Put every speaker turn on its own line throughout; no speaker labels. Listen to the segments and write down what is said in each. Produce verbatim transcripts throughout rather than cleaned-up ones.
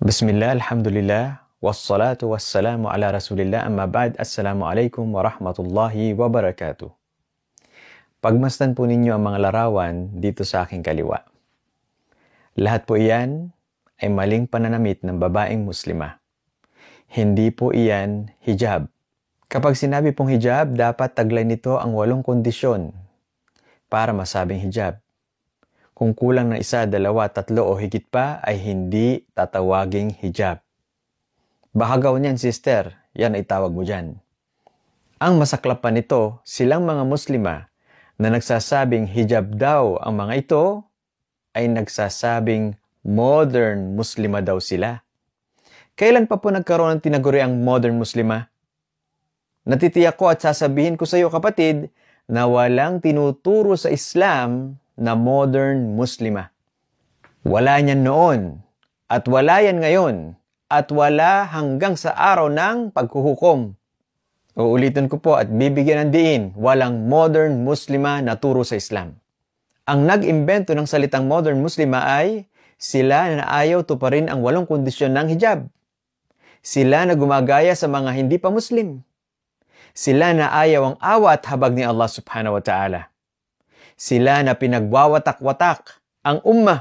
Bismillah, alhamdulillah, wassalatu wassalamu ala rasulillah, amma ba'd, assalamualaikum warahmatullahi wabarakatuh. Pagmasdan po ninyo ang mga larawan dito sa aking kaliwa. Lahat po iyan ay maling pananamit ng babaeng muslima. Hindi po iyan hijab. Kapag sinabi pong hijab, dapat taglay nito ang walong kondisyon para masabing hijab. Kung kulang na isa, dalawa, tatlo o higit pa ay hindi tatawaging hijab. Baka gawin yan, sister, yan ay tawag mo dyan. Ang masaklap pa nito, silang mga muslima na nagsasabing hijab daw ang mga ito ay nagsasabing modern muslima daw sila. Kailan pa po nagkaroon ng tinaguriang modern muslima? Natitiyak ko at sasabihin ko sa iyo, kapatid, na walang tinuturo sa Islam na modern muslima. Wala niyan noon, at wala yan ngayon, at wala hanggang sa araw ng paghuhukom. Uulitin ko po at bibigyan ng diin, walang modern muslima na turo sa Islam. Ang nag-imbento ng salitang modern muslima ay sila na ayaw tuparin ang walong kondisyon ng hijab. Sila na gumagaya sa mga hindi pa Muslim. Sila na ayaw ang awa at habag ni Allah subhanahu wa ta'ala. Sila na pinagwawatak-watak ang ummah.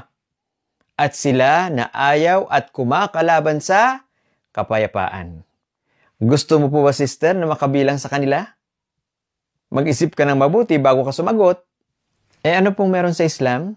At sila na ayaw at kumakalaban sa kapayapaan. Gusto mo po ba, sister, na makabilang sa kanila? Mag-isip ka ng mabuti bago ka sumagot. Eh ano pong meron sa Islam?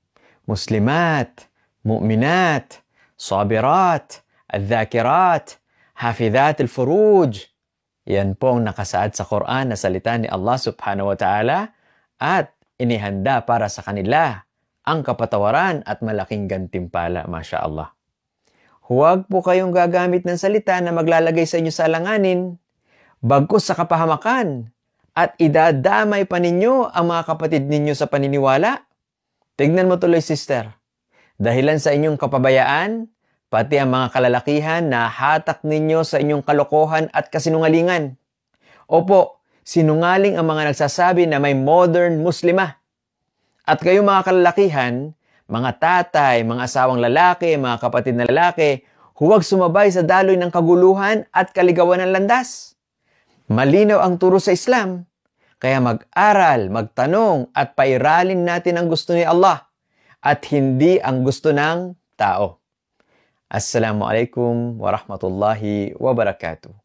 Muslimat, mu'minat, sabirat, adzakirat, hafidhat al-furuj. Yan po ang nakasaad sa Quran na salita ni Allah subhanahu wa ta'ala at inihanda para sa kanila ang kapatawaran at malaking gantimpala, Masya Allah. Huwag po kayong gagamit ng salita na maglalagay sa inyo sa alanganin, bagkus sa kapahamakan, at idadamay pa ninyo ang mga kapatid ninyo sa paniniwala. Tignan mo tuloy, sister. Dahilan sa inyong kapabayaan, pati ang mga kalalakihan na hatak ninyo sa inyong kalokohan at kasinungalingan. Opo, sinungaling ang mga nagsasabi na may modern muslima. At kayo mga kalalakihan, mga tatay, mga asawang lalaki, mga kapatid na lalaki, huwag sumabay sa daloy ng kaguluhan at kaligawan ng landas. Malinaw ang turo sa Islam. Kaya mag-aral, magtanong at pairalin natin ang gusto ni Allah at hindi ang gusto ng tao. Assalamualaikum warahmatullahi wabarakatuh.